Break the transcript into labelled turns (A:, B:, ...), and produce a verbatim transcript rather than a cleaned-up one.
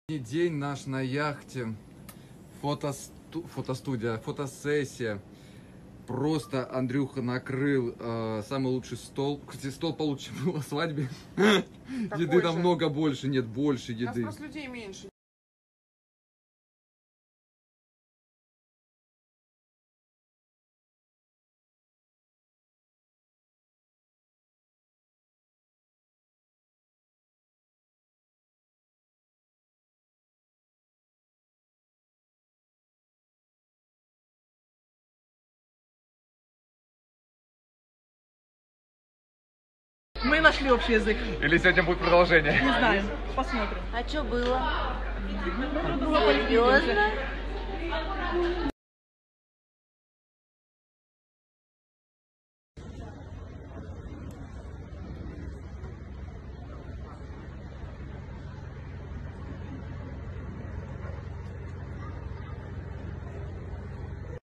A: День наш на яхте, фотосту... фотостудия, фотосессия. Просто Андрюха накрыл э, самый лучший стол. Кстати, стол получше был на свадьбе. Еды намного больше, нет, больше еды. У нас просто людей меньше.
B: Мы нашли общий язык.
A: Или сегодня будет продолжение?
B: Не знаю, посмотрим.
C: А что было?
B: Друг друга полюбили уже.